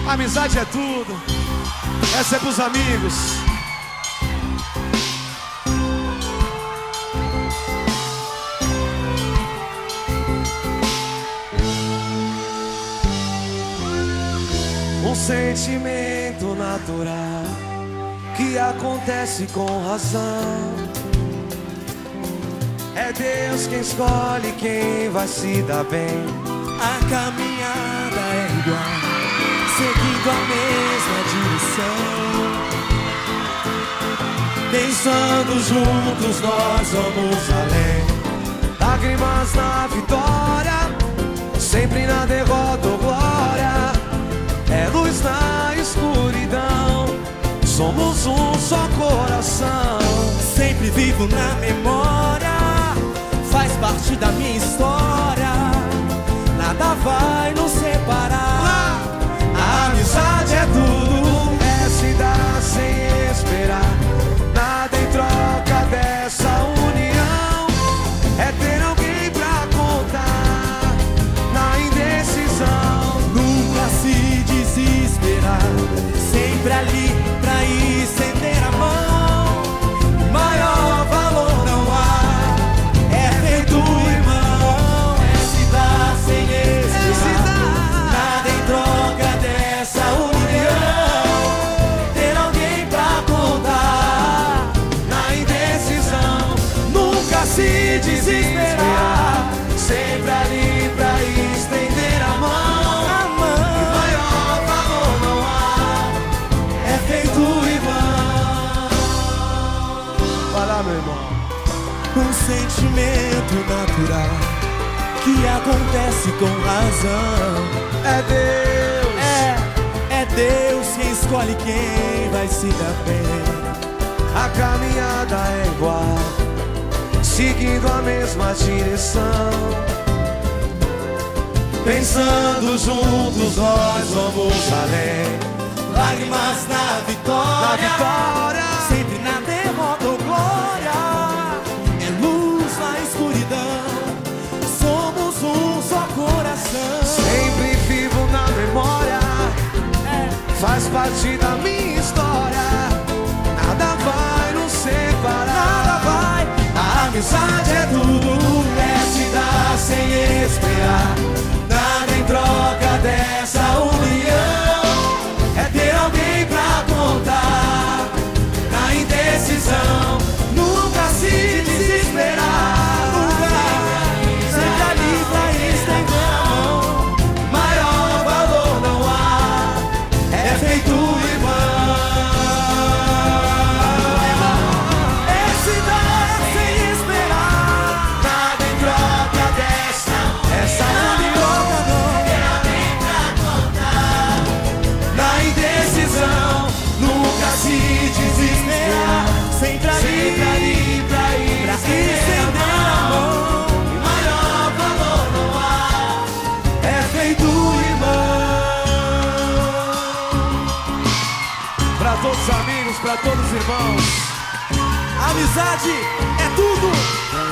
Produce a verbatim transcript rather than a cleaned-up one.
Amizade é tudo. Essa é pros amigos. Um sentimento natural que acontece com razão. É Deus quem escolhe quem vai se dar bem. A caminhada é igual, seguindo a mesma direção. Pensando juntos nós vamos além. Lágrimas na vitória, sempre na derrota ou glória. É luz na escuridão, somos um só coração. Sempre vivo na memória, faz parte da minha história. Nada vai nos separar. A amizade é tudo, é se dar sem esperar. Nada em troca dessa união, é ter alguém pra contar na indecisão. Nunca se desesperar, sempre ali pra estender a mão. Maior valor não há, é feito irmão. É se dar sem esperar, nada em troca dessa união. Ter alguém pra contar na indecisão. nunca se desesperar, sempre ali pra estender a mão. Maior valor não há, é feito irmão. vai lá, meu irmão. Um sentimento natural que acontece com razão. É Deus, É, é Deus quem escolhe quem vai se dar bem. a caminhada é igual, seguindo a mesma direção. Pensando juntos nós vamos além. Lágrimas na vitória, Na vitória, sempre na derrota ou glória. É luz na escuridão, somos um só coração. sempre vivo na memória, faz parte da minha história. Nada vai nos separar. Nada vai. A amizade é tudo, é se dar sem esperar. Nada em troca dessa união, é ter alguém pra contar na indecisão. Nunca se desesperar, sempre ali pra estender a mão. Maior valor não há, é feito irmão. É se dar sem esperar, Nada em troca dessa, essa união. Na indecisão, nunca se desesperar. sempre ali, Sempre ali pra ir pra estender a mão. E maior valor não há, é feito irmão. Pra todos os amigos, pra todos os irmãos. Amizade é tudo.